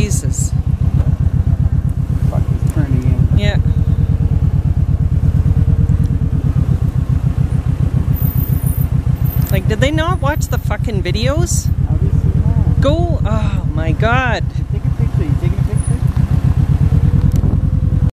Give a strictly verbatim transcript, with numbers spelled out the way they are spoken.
Jesus. Fuck is turning in. Yeah. Like, did they not watch the fucking videos? How do you see that? Go, oh my God.